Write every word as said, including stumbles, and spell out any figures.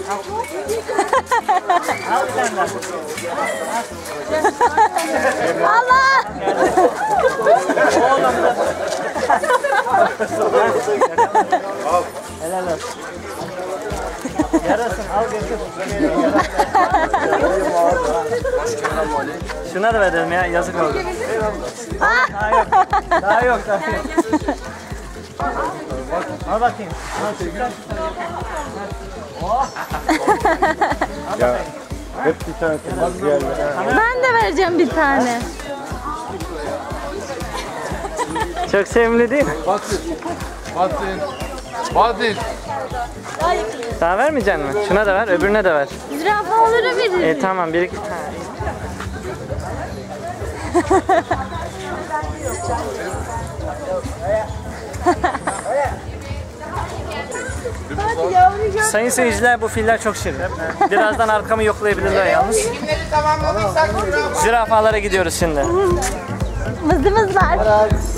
Al bir tane daha. Allah! Oğlum da. Helal olsun. Yarasın, al götür. Şuna da verelim ya, yazık oldu. Daha yok, daha yok, daha yok. Al bakayım. Oh. Ya hep bir tane bak geldi. Ben de vereceğim bir tane. Çok sevimli değil mi? Batın. Batın. Batın. Daha vermeyecek misin? Şuna da ver, öbürüne de ver. Zürafalara verir. E tamam, bir iki tane. Sayın seyirciler, bu filler çok şirin. Birazdan arkamı yoklayabilirler yalnız. Zürafalara gidiyoruz şimdi. Mızımız var.